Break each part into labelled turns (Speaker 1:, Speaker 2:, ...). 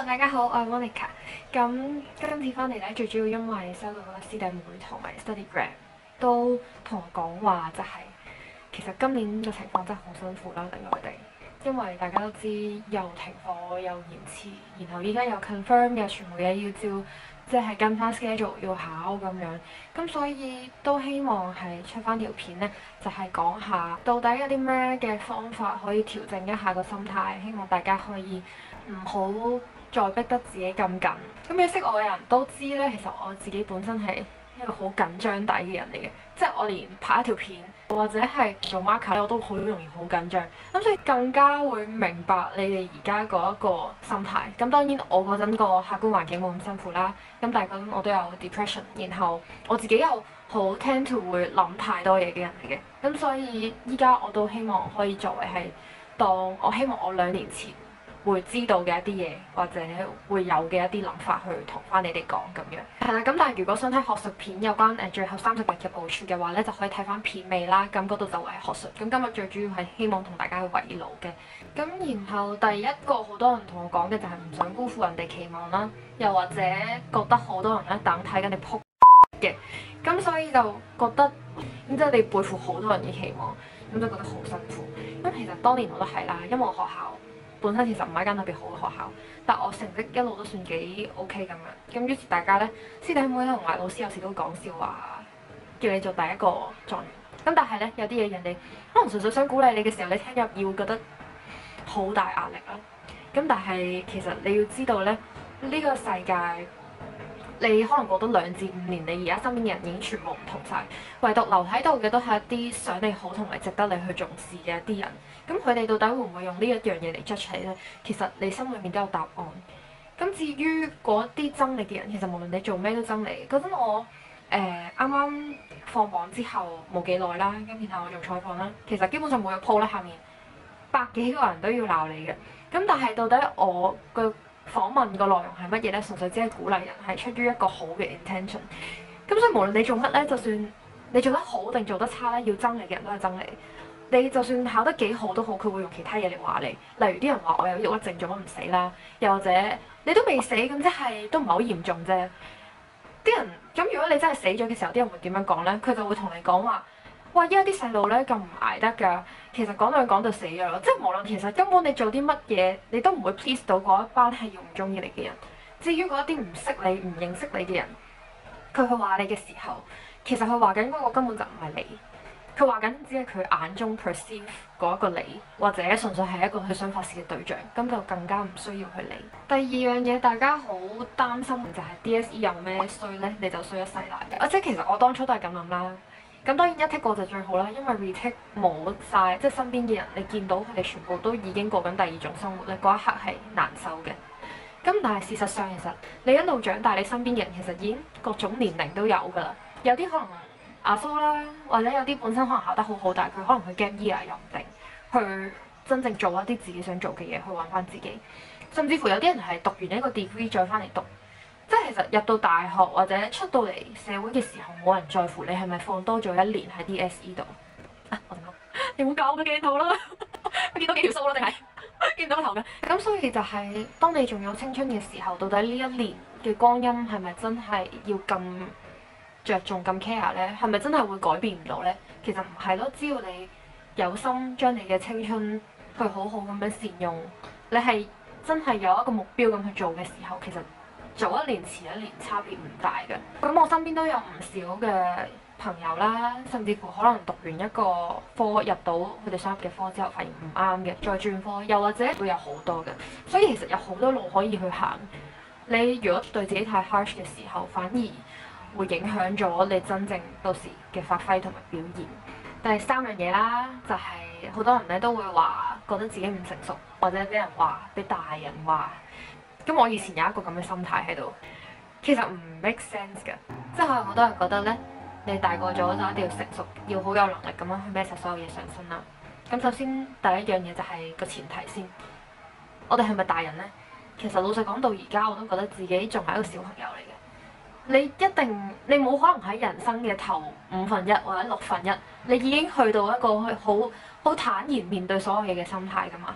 Speaker 1: 大家好，我係 Monica。咁今次翻嚟咧，最主要因為收到好多師弟妹同埋 StudyGram 都同我講話，其實今年嘅情況真係好辛苦啦，令我哋，因為大家都知又停課又延遲，然後依家又 confirm 嘅全部嘢要照，即係跟翻 schedule 要考咁樣。咁所以都希望係出翻條片咧，就係講下到底有啲咩嘅方法可以調整一下個心態，希望大家可以唔好再逼得自己咁緊。咁你識我嘅人都知咧，其實我自己本身係一個好緊張底嘅人嚟嘅，即係我連拍一條片或者係做 marker 咧，我都好容易好緊張。咁所以更加會明白你哋而家嗰一個心態。咁當然我嗰陣個客觀環境冇咁辛苦啦。咁但係嗰陣我都有 depression，然後我自己又好 tend to 會諗太多嘢嘅人嚟嘅。咁所以依家我都希望可以作為係當我希望我2年前會知道嘅一啲嘢，或者會有嘅一啲諗法去同翻你哋講咁樣。係啦，咁但係如果想睇學術片有關最後30日嘅部署嘅話咧，就可以睇翻片尾啦。咁嗰度就會係學術。咁今日最主要係希望同大家去圍爐嘅。咁然後第一個好多人同我講嘅就係唔想辜負人哋期望啦，又或者覺得好多人咧等睇緊你撲嘅，咁所以就覺得咁即係你背負好多人嘅期望，咁就覺得好辛苦。咁其實當年我都係啦，因為我學校本身其實唔係一間特別好嘅學校，但我成績一路都算幾 OK 咁樣。咁於是大家咧師弟妹咧同埋老師有時都講笑話，叫你做第一個狀元。咁但係咧有啲嘢人哋可能純粹想鼓勵你嘅時候，你聽入要覺得好大壓力啦。咁但係其實你要知道咧，呢個世界你可能過多2至5年，你而家身邊嘅人已經全部唔同晒，唯獨留喺度嘅都係一啲想你好同埋值得你去重視嘅一啲人。咁佢哋到底會唔會用呢一樣嘢嚟 judge你呢？其實你心裏面都有答案。咁至於嗰啲憎你嘅人，其實無論你做咩都憎你。嗰陣我啱啱放榜之後冇幾耐啦，咁然後我做採訪啦，其實基本上每個 po 咧下面100幾個人都要鬧你嘅。咁但係到底我個訪問個內容係乜嘢咧？純粹只係鼓勵人，係出於一個好嘅 intention。咁所以無論你做乜咧，就算你做得好定做得差咧，要憎你嘅人都係憎你。你就算考得幾好都好，佢會用其他嘢嚟話你。例如啲人話我有抑鬱症，做乜唔死啦？又或者你都未死，咁即係都唔係好嚴重啫。啲人咁如果你真係死咗嘅時候，啲人會點樣講咧？佢就會同你講話：哇！依家啲細路咧咁唔捱得㗎。其實講兩講就死咗啦。即係無論其實根本你做啲乜嘢，你都唔會 please 到嗰一班係要唔中意你嘅人。至於嗰一啲唔識你、唔認識你嘅人，佢去話你嘅時候，其實佢話緊嗰個根本就唔係你。佢話緊只係佢眼中 perceive 嗰一個你，或者純粹係一個佢想發泄嘅對象，咁就更加唔需要去理。第二樣嘢大家好擔心就係 DSE 有咩衰呢？你就衰一世啦。即係其實我當初都係咁諗啦。咁當然一 take 過就最好啦，因為 retake 冇晒，即係身邊嘅人你見到佢哋全部都已經過緊第二種生活咧，嗰一刻係難受嘅。咁但係事實上其實你一路長大，你身邊嘅人其實已經各種年齡都有㗎啦。有啲可能阿蘇啦，或者有啲本身可能考得好好，但係佢可能佢 gap year 又唔定，去真正做一啲自己想做嘅嘢，去揾翻自己。甚至乎有啲人係讀完一個 degree 再翻嚟讀，即係其實入到大學或者出到嚟社會嘅時候，冇人在乎你係咪放多咗1年喺 DSE 度。我點講？你唔好搞我個鏡頭啦！我見到幾條鬚啦，定係見唔到個頭嘅？咁所以就係當你仲有青春嘅時候，到底呢1年嘅光陰係咪真係要咁着重咁 care 咧？係咪真係會改變唔到咧？其實唔係咯，只要你有心將你嘅青春去好好咁樣善用，你係真係有一個目標咁去做嘅時候，其實早1年遲1年差別唔大嘅。咁我身邊都有唔少嘅朋友啦，甚至乎可能讀完一個科入到佢哋想入嘅科之後，發現唔啱嘅，再轉科，又或者會有好多嘅。所以其實有好多路可以去行。你如果對自己太 harsh 嘅時候，反而會影響咗你真正到時嘅發揮同埋表現。第3樣嘢啦，就係好多人咧都會話覺得自己唔成熟，或者俾人話，俾大人話。咁我以前有一個咁嘅心態喺度，其實唔 make sense 嘅。即係好多人覺得咧，你大個咗就一定要成熟，要好有能力咁樣去孭實所有嘢上身啦。咁首先第一樣嘢就係個前提先，我哋係咪大人咧？其實老實講到而家，我都覺得自己仲係一個小朋友嚟嘅。你冇可能喺人生嘅頭1/5或者1/6，你已經去到一個好坦然面對所有嘢嘅心態㗎嘛。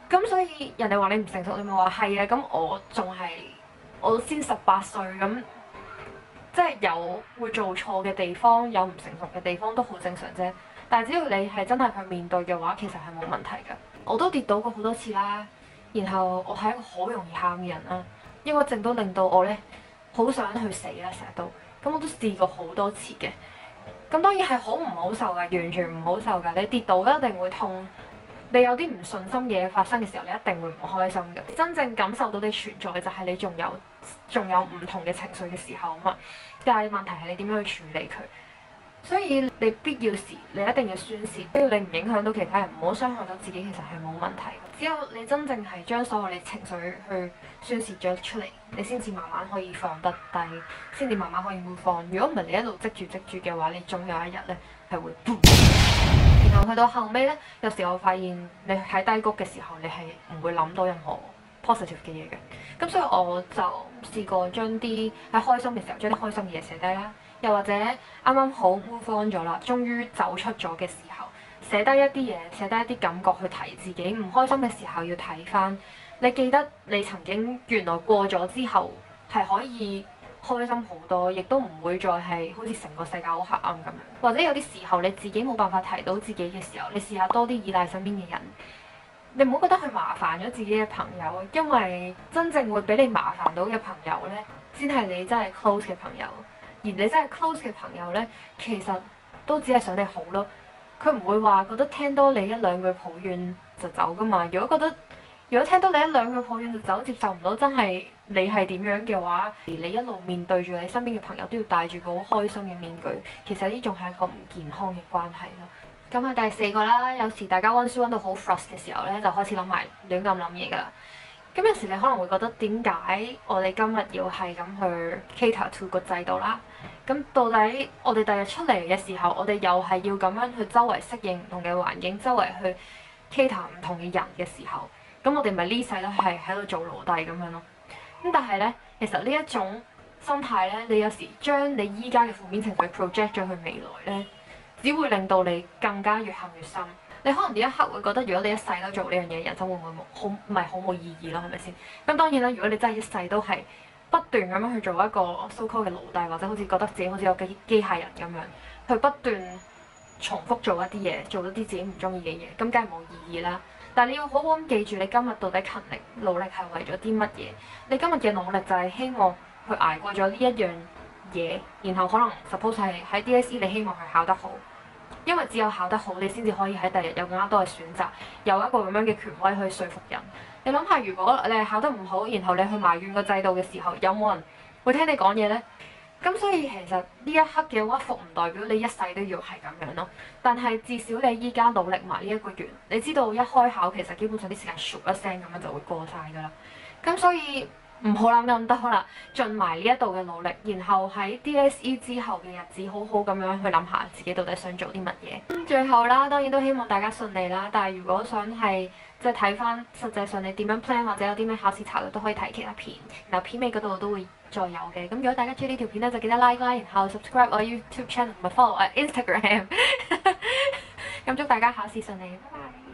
Speaker 1: 咁所以人哋話你唔成熟，你咪話係啊。咁我先18歲，咁即係有會做錯嘅地方，有唔成熟嘅地方都好正常啫。但係只要你係真係去面對嘅話，其實係冇問題㗎。我都跌倒過好多次啦，然後我係一個好容易喊嘅人啦，抑鬱症都令到我咧好想去死啦，成日都。咁我都試過好多次嘅。咁當然係好唔好受㗎，完全唔好受㗎。你跌倒一定會痛，你有啲唔順心嘢發生嘅時候，你一定會唔開心嘅。真正感受到你存在嘅就係你仲有唔同嘅情緒嘅時候啊嘛。但係問題係你點樣去處理佢。所以你必要時你一定要宣泄，只要你唔影響到其他人，唔好傷害到自己，其實係冇問題。只有你真正係將所有你情緒去宣泄咗出嚟，你先至慢慢可以放得低，先至慢慢可以 move on。如果唔係你一路積住嘅話，你總有一日咧係會 boom。然後去到後尾咧，有時我發現你喺低谷嘅時候，你係唔會諗到任何 positive 嘅嘢嘅。咁所以我就試過將啲喺開心嘅時候將啲開心嘅嘢寫低啦。又或者啱啱好 move on 咗啦，終於走出咗嘅時候，寫低一啲嘢，寫低一啲感覺去提自己。唔開心嘅時候要睇返，你記得你曾經原來過咗之後係可以開心好多，亦都唔會再係好似成個世界好黑暗咁樣。或者有啲時候你自己冇辦法提到自己嘅時候，你試下多啲依賴身邊嘅人。你唔好覺得佢麻煩咗自己嘅朋友，因為真正會俾你麻煩到嘅朋友呢，先係你真係 close 嘅朋友。而你真係 close 嘅朋友呢，其實都只係想你好咯。佢唔會話覺得聽多你一兩句抱怨就走噶嘛。如果聽多你一兩句抱怨就走，接受唔到真係你係點樣嘅話，而你一路面對住你身邊嘅朋友都要戴住個好開心嘅面具，其實呢種係一個唔健康嘅關係咯。咁係第四個啦，有時大家溫書溫到好 frust 嘅時候呢，就開始諗埋亂咁諗嘢噶啦。咁有時你可能會覺得點解我哋今日要係咁去 cater to 個制度啦？咁到底我哋第日出嚟嘅時候，我哋又係要咁樣去周圍適應唔同嘅環境，周圍去 cater 唔同嘅人嘅時候，咁我哋咪呢世都係喺度做奴隸咁樣咯。咁但係呢，其實呢一種心態呢，你有時將你依家嘅負面情緒 project 咗去未來呢，只會令到你更加越陷越深。你可能呢一刻會覺得，如果你一世都做呢樣嘢，人生會唔會好冇意義咯？係咪先？咁當然啦，如果你真係一世都係不斷咁樣去做一個 so called 嘅奴隸，或者好似覺得自己好似有機械人咁樣，去不斷重複做一啲嘢，做一啲自己唔中意嘅嘢，咁梗係冇意義啦。但係你要好好咁記住，你今日到底勤力努力係為咗啲乜嘢？你今日嘅努力就係希望去捱過咗呢一樣嘢，然後可能 suppose 係喺 DSE 你希望佢考得好。因為只有考得好，你先至可以喺第日有更加多嘅選擇，有一個咁樣嘅權威去說服人。你諗下，如果你係考得唔好，然後你去埋怨個制度嘅時候，有冇人會聽你講嘢呢？咁所以其實呢一刻嘅屈服唔代表你一世都要係咁樣咯。但係至少你依家努力埋呢一個月，你知道一開考其實基本上啲時間咻一聲咁樣就會過晒㗎啦。咁所以唔好諗咁多啦，盡埋呢一度嘅努力，然後喺 DSE 之後嘅日子，好好咁樣去諗下自己到底想做啲乜嘢。最後啦，當然都希望大家順利啦。但係如果想係即係睇翻實際上你點樣 plan 或者有啲咩考試策略都可以睇其他片，然後片尾嗰度都會再有嘅。咁如果大家中意呢條片咧，就記得 like 啦，然後 subscribe 我 YouTube channel 同埋 follow 我 Instagram。咁祝大家考試順利，拜拜。